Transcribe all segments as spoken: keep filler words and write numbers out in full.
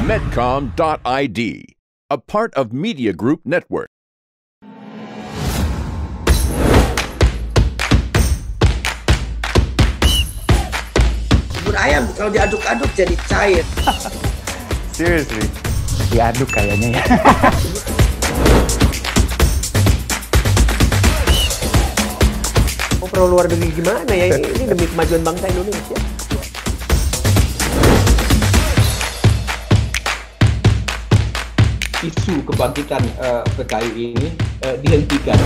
Medcom dot I D, a part of Media Group Network. Bubur ayam kalau diaduk-aduk jadi cair. Seriously? Diaduk kayaknya ya. Oh, perlu luar negeri gimana ya? Ini demi kemajuan bangsa Indonesia. Isu kebangkitan uh, P K I ini uh, dihentikan.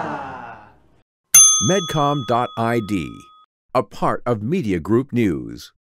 Medcom dot I D, a part of Media Group News.